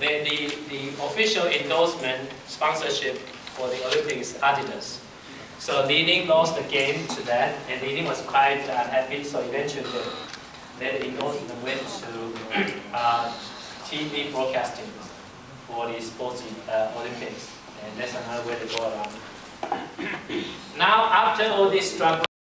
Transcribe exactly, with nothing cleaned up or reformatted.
then the, the official endorsement sponsorship for the Olympics is Adidas. So Li Ning lost the game to that, and Li Ning was quite unhappy, so eventually the endorsement went to uh, T V broadcasting for the sports uh, Olympics, and that's another way to go around. Now, after all this struggle,